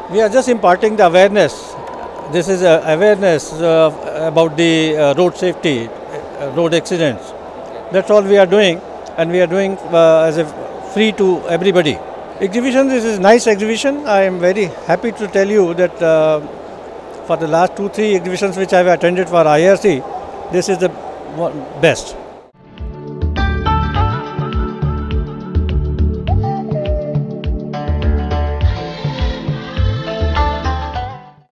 We are just imparting the awareness. This is awareness about the road safety, road accidents. That's all we are doing, and we are doing as a free to everybody. Exhibition, this is nice exhibition. I am very happy to tell you that for the last 2-3 exhibitions which I have attended for IRC, this is the best.